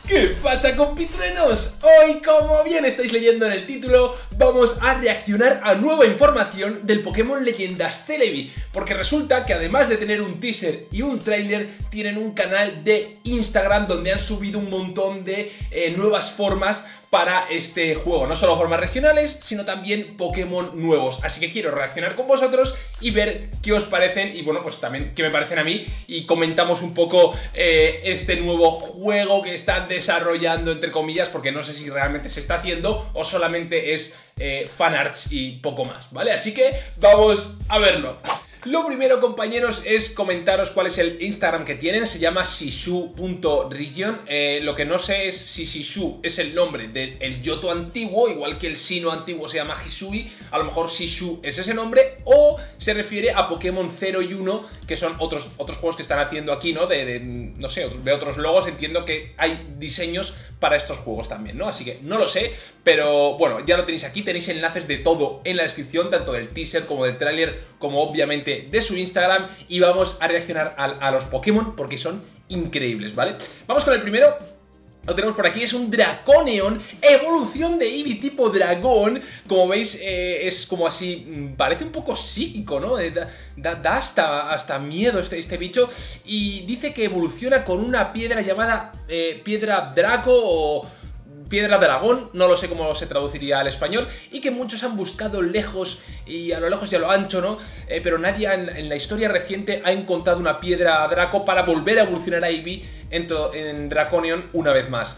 ¿Qué pasa, compitruenos? Hoy, como bien estáis leyendo en el título, vamos a reaccionar a nueva información del Pokémon Leyendas Celebi, porque resulta que además de tener un teaser y un tráiler, tienen un canal de Instagram donde han subido un montón de nuevas formas para este juego, no solo formas regionales, sino también Pokémon nuevos. Así que quiero reaccionar con vosotros y ver qué os parecen y bueno, pues también qué me parecen a mí, y comentamos un poco este nuevo juego que están desarrollando, entre comillas, porque no sé si realmente se está haciendo o solamente es fanarts y poco más, ¿vale? Así que vamos a verlo. Lo primero, compañeros, es comentaros cuál es el Instagram que tienen. Se llama shishu.region. Lo que no sé es si Shishu es el nombre del Yoto antiguo, igual que el Sinnoh antiguo se llama Hisui. A lo mejor Shishu es ese nombre, o se refiere a Pokémon 0 y 1, que son otros juegos que están haciendo aquí, ¿no? No sé, de otros logos. Entiendo que hay diseños para estos juegos también, ¿no? Así que no lo sé, pero bueno, ya lo tenéis aquí. Tenéis enlaces de todo en la descripción, tanto del teaser como del tráiler, como obviamente de su Instagram, y vamos a reaccionar a los Pokémon porque son increíbles, ¿vale? Vamos con el primero. Lo tenemos por aquí, es un Draconion, evolución de Eevee tipo dragón. Como veis, es como así, parece un poco psíquico, ¿no? Da hasta miedo este bicho. Y dice que evoluciona con una piedra llamada Piedra Draco o Piedra Dragón, no lo sé cómo se traduciría al español, y que muchos han buscado lejos y a lo lejos y a lo ancho, ¿no? Pero nadie en la historia reciente ha encontrado una Piedra Draco para volver a evolucionar a Eevee en Draconion una vez más.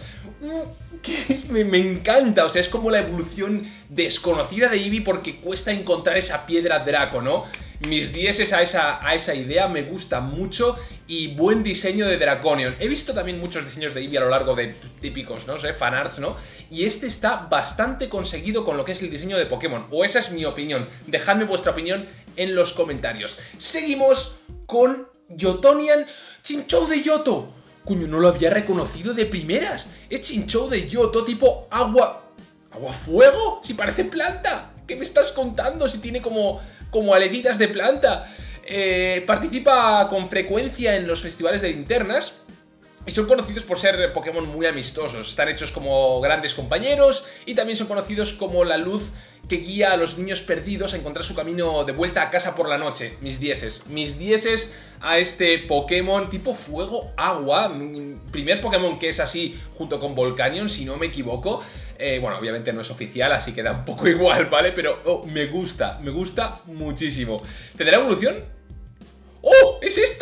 Me encanta, o sea, es como la evolución desconocida de Eevee porque cuesta encontrar esa Piedra Draco, ¿no? Mis dieces a esa idea, me gusta mucho, y buen diseño de Draconion. He visto también muchos diseños de Eevee a lo largo de típicos, no sé, fanarts, ¿no? Y este está bastante conseguido con lo que es el diseño de Pokémon, o esa es mi opinión. Dejadme vuestra opinión en los comentarios. Seguimos con Yotonian, Chinchou de Yoto. Coño, no lo había reconocido de primeras. Es Chinchou de Yoto tipo agua... ¿Agua-fuego? Si parece planta. ¿Qué me estás contando? Si tiene como aletitas de planta. Participa con frecuencia en los festivales de linternas y son conocidos por ser Pokémon muy amistosos. Están hechos como grandes compañeros y también son conocidos como la luz que guía a los niños perdidos a encontrar su camino de vuelta a casa por la noche. Mis dieces a este Pokémon tipo fuego-agua. Primer Pokémon que es así junto con Volcanion, si no me equivoco. Bueno, obviamente no es oficial, así que da un poco igual, ¿vale? Pero me gusta muchísimo. ¿Tendrá evolución? ¡Oh! ¡Es esto!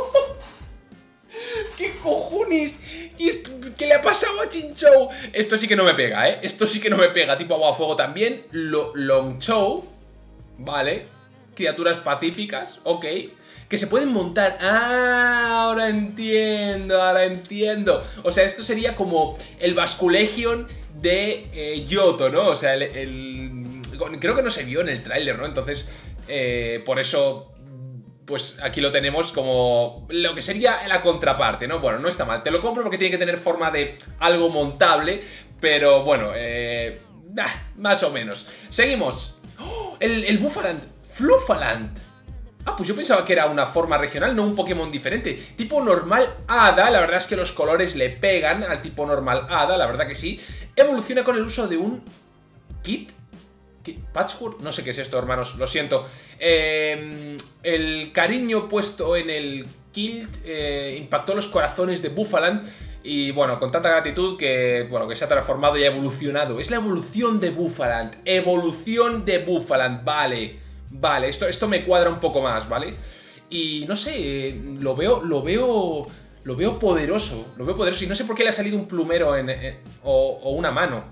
¿Qué cojones? ¿Qué le ha pasado a Chinchou? Esto sí que no me pega, ¿eh? Esto sí que no me pega. Tipo agua fuego también. Longchou, ¿vale? Criaturas pacíficas, ok. Que se pueden montar. ¡Ah! Ahora entiendo, O sea, esto sería como el Basculegion de Yoto, ¿no? O sea, creo que no se vio en el tráiler, ¿no? Entonces, por eso... pues aquí lo tenemos como lo que sería la contraparte, ¿no? Bueno, no está mal, te lo compro porque tiene que tener forma de algo montable, pero bueno, más o menos. Seguimos. ¡Oh! El Bouffalant, Fluffalant. Ah, pues yo pensaba que era una forma regional, no un Pokémon diferente. Tipo normal hada, la verdad es que los colores le pegan al tipo normal hada, la verdad que sí. Evoluciona con el uso de un kit. ¿Patchwork? No sé qué es esto, hermanos, lo siento. El cariño puesto en el kilt impactó los corazones de Bouffalant. Y bueno, con tanta gratitud que, bueno, que se ha transformado y ha evolucionado. Es la evolución de Bouffalant. Vale, esto me cuadra un poco más, ¿vale? Y no sé, lo veo poderoso. Y no sé por qué le ha salido un plumero o una mano.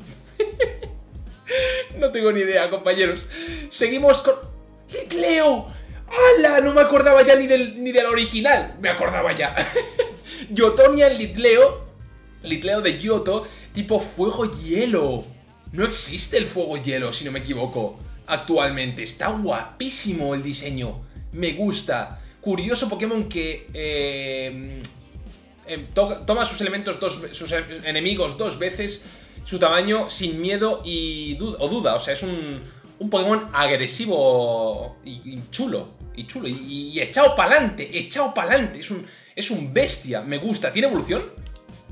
No tengo ni idea, compañeros. Seguimos con... ¡Litleo! ¡Hala! No me acordaba ya ni del original. Me acordaba ya. Yotonian Litleo de Yoto, tipo fuego-hielo. No existe el fuego-hielo, si no me equivoco, actualmente. Está guapísimo el diseño. Me gusta. Curioso Pokémon que... toma sus enemigos dos veces su tamaño sin miedo o duda. O sea, es un Pokémon agresivo y chulo. Y echado para adelante. Es un bestia. Me gusta. ¿Tiene evolución?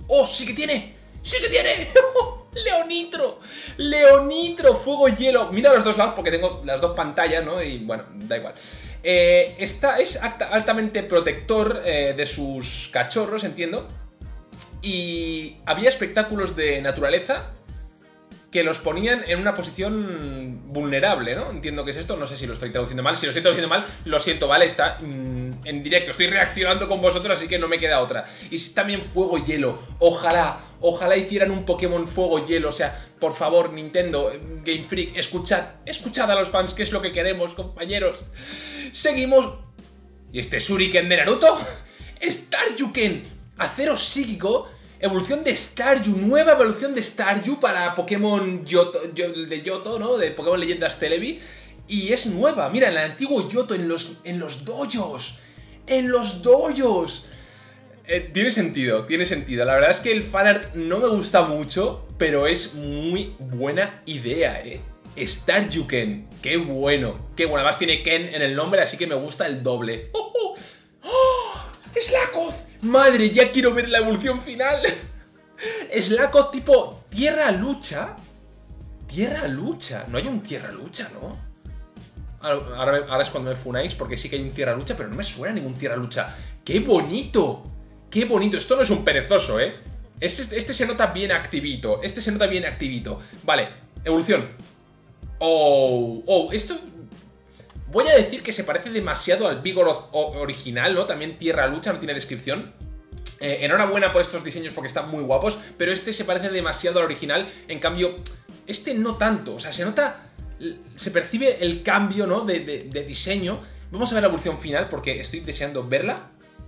¡Oh, sí que tiene! ¡Sí que tiene! ¡Leonitro! ¡Leonitro! Fuego y hielo. Mira los dos lados porque tengo las dos pantallas, ¿no? Y bueno, da igual. Es altamente protector de sus cachorros, entiendo. Y había espectáculos de naturaleza que los ponían en una posición vulnerable, ¿no? Entiendo que es esto, no sé si lo estoy traduciendo mal. Si lo estoy traduciendo mal, lo siento, ¿vale? Está en directo, estoy reaccionando con vosotros, así que no me queda otra. Y también fuego y hielo. Ojalá hicieran un Pokémon fuego y hielo. O sea, por favor, Nintendo, Game Freak, escuchad a los fans, que es lo que queremos, compañeros. Seguimos. ¿Y este Shuriken de Naruto? Staryuken, acero psíquico. Evolución de Staryu, nueva evolución de Staryu para Pokémon de Yoto, ¿no? De Pokémon Leyendas Celebi. Y es nueva, mira, en el antiguo Yoto, en los dojos. ¡En los dojos! Tiene sentido. La verdad es que el fanart no me gusta mucho, pero es muy buena idea, Staryuken, qué bueno. Qué bueno, además tiene Ken en el nombre, así que me gusta el doble. ¡Oh! ¡Slakoth! Madre, ya quiero ver la evolución final. Slakoth tipo tierra lucha. Tierra lucha. No hay un tierra lucha, ¿no? Ahora es cuando me funáis porque sí que hay un tierra lucha, pero no me suena ningún tierra lucha. ¡Qué bonito! ¡Qué bonito! Esto no es un perezoso, ¿eh? Este se nota bien activito. Vale, evolución. Esto... Voy a decir que se parece demasiado al Vigoroth original, ¿no? También tierra lucha, no tiene descripción. Enhorabuena por estos diseños porque están muy guapos, pero este se parece demasiado al original. En cambio, este no tanto. O sea, se nota... Se percibe el cambio, ¿no? De diseño. Vamos a ver la evolución final porque estoy deseando verla.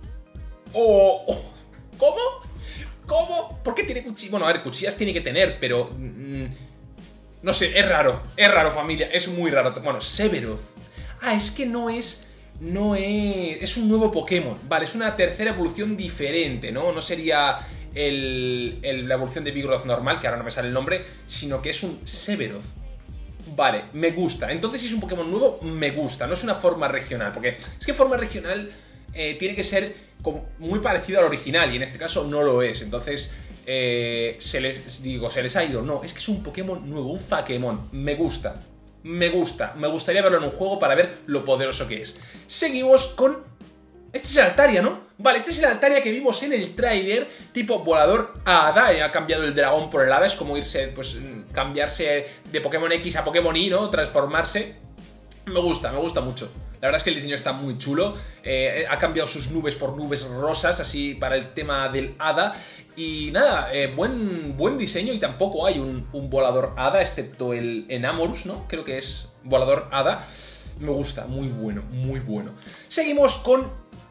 ¿Cómo? ¿Por qué tiene cuchillas? Bueno, a ver, cuchillas tiene que tener, pero... no sé, es raro, familia. Es muy raro. Bueno, Severoth. Es que no es... Es un nuevo Pokémon. Vale, es una tercera evolución diferente, ¿no? No sería la evolución de Vigoroth normal, que ahora no me sale el nombre, sino que es un Severoth. Vale, me gusta. Entonces, si es un Pokémon nuevo, me gusta. No es una forma regional, porque es que forma regional tiene que ser muy parecido al original, y en este caso no lo es. Entonces, se les ha ido. No, es que es un Pokémon nuevo, un Fakemon. Me gusta. Me gustaría verlo en un juego para ver lo poderoso que es. Seguimos con... Este es el Altaria, ¿no? Vale, este es el Altaria que vimos en el tráiler, tipo volador hada. Ha cambiado el dragón por el hada. Es como irse, pues, cambiarse de Pokémon X a Pokémon Y, ¿no? Transformarse. Me gusta mucho. La verdad es que el diseño está muy chulo. Ha cambiado sus nubes por nubes rosas, así para el tema del hada. Y nada, buen diseño. Y tampoco hay un volador hada, excepto el Enamorus, ¿no? Creo que es volador hada. Me gusta, muy bueno. Seguimos con...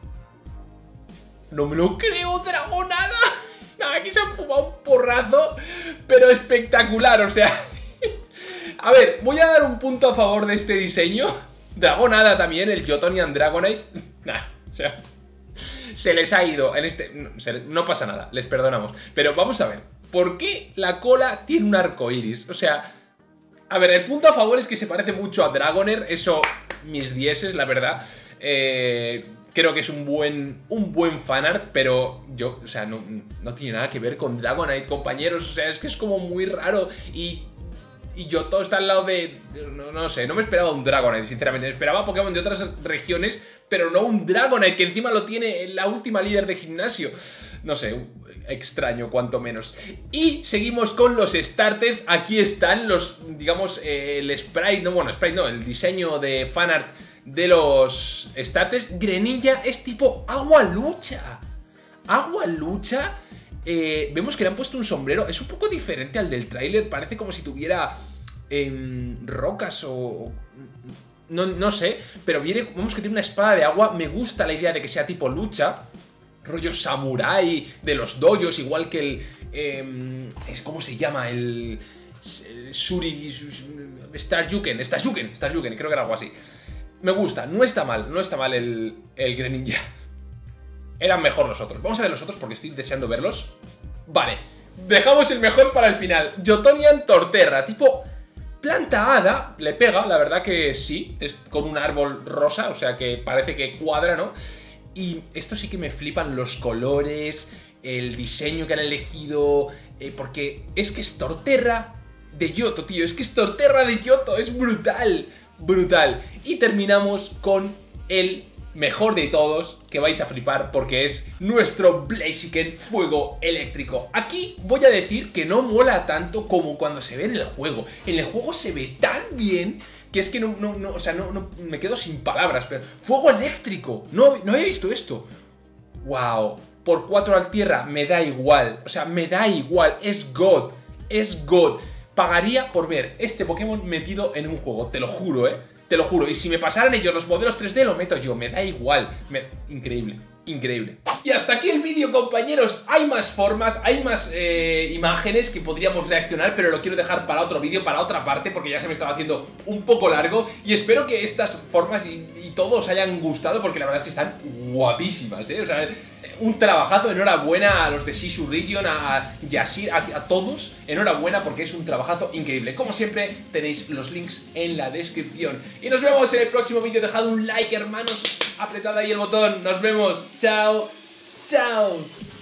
No me lo creo, Dragonada. Nada, aquí se han fumado un porrazo, pero espectacular, o sea... A ver, voy a dar un punto a favor de este diseño. Dragonada también, el Jotonian Dragonite. Nah, o sea... Se les ha ido en este... No pasa nada, les perdonamos. Pero vamos a ver, ¿por qué la cola tiene un arco iris? O sea... A ver, el punto a favor es que se parece mucho a Dragonair. Eso, mis dieces, la verdad. Creo que es un buen fanart, pero yo, o sea, no tiene nada que ver con Dragonite, compañeros. O sea, es que es como muy raro. Y Yoto está al lado de... No sé, no me esperaba un Dragonite, sinceramente. Me esperaba Pokémon de otras regiones, pero no un Dragonite, que encima lo tiene la última líder de gimnasio. No sé, extraño, cuanto menos. Y seguimos con los starters. Aquí están los, digamos, el sprite, no, bueno, sprite no, el diseño de fanart de los starters. Greninja es tipo agua lucha. Agua lucha. Vemos que le han puesto un sombrero. Es un poco diferente al del tráiler. Parece como si tuviera rocas o... No sé, pero vemos que tiene una espada de agua. Me gusta la idea de que sea tipo lucha. Rollo samurai de los dojos, igual que el... ¿cómo se llama? El... Staryuken, creo que era algo así. Me gusta, no está mal el Greninja. Eran mejor los otros. Vamos a ver los otros porque estoy deseando verlos. Vale, dejamos el mejor para el final. Jotonian Torterra, tipo planta hada. Le pega, la verdad que sí. Es con un árbol rosa, o sea que parece que cuadra, ¿no? Y esto sí que me flipan los colores. el diseño que han elegido, porque es que es Torterra de Johto, tío, es que es Torterra de Johto, es brutal, brutal. Y terminamos con el mejor de todos, que vais a flipar porque es nuestro Blaziken Fuego Eléctrico. Aquí voy a decir que no mola tanto como cuando se ve en el juego. En el juego se ve tan bien que es que no me quedo sin palabras, pero fuego eléctrico, no he visto esto. Wow, por 4 al tierra me da igual, o sea, me da igual, es God, es God. Pagaría por ver este Pokémon metido en un juego, te lo juro, te lo juro. Y si me pasaran ellos los modelos 3D, lo meto yo, me da igual. Increíble, increíble. Y hasta aquí el vídeo, compañeros. Hay más formas, hay más imágenes que podríamos reaccionar, pero lo quiero dejar para otro vídeo, para otra parte, porque ya se me estaba haciendo un poco largo. Y espero que estas formas y todos os hayan gustado, porque la verdad es que están guapísimas, O sea, un trabajazo, enhorabuena a los de Shishu Region, a Yashir, a todos, enhorabuena porque es un trabajazo increíble. Como siempre, tenéis los links en la descripción. Y nos vemos en el próximo vídeo. Dejad un like, hermanos, apretad ahí el botón. Nos vemos, chao, chao.